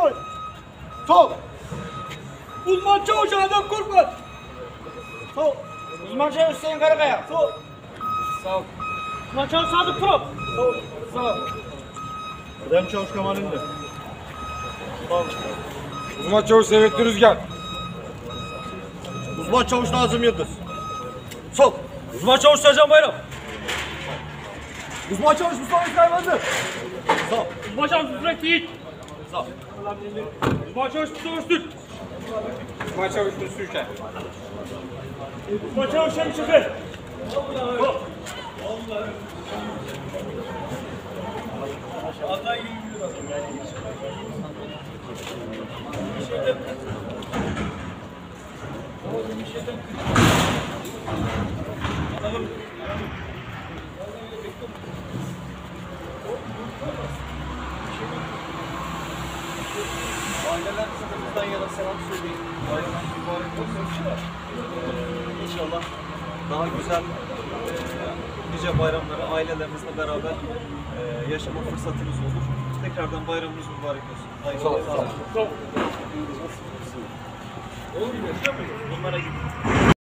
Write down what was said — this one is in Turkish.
Çavuş. Sol. Uzman Çavuş Adem Korkmaz. Sol. Uzman Çavuş Hüseyin Karakaya. Sol. Sağ ol. Uzman Çavuş Sadık Prop. Sol. Sağ. Adem Çavuş Kemal Ünlü. Sol. Uzman Çavuş Seyfettin Rüzgar. Uzman Çavuş Nazım Yıldız. Sol. Uzman Çavuş Sercan Bayram. Uzman Çavuş Mustafa İsmail. Sağ. Uzman Çavuş Müfret Yiğit. Sağ. Uzman Çavuş Mustafa Öztürk. Uzman Çavuş Mustafa Ülker. Uzman Çavuş Şemik Şeker. Ailelerimize de bizden yana selam söyleyin. Bayramlar mübarek olsun. İnşallah daha güzel nice bayramları ailelerimizle beraber yaşama fırsatımız olur. Tekrardan bayramımız mübarek olsun. Hayırlı olsun. Bunlara gidin.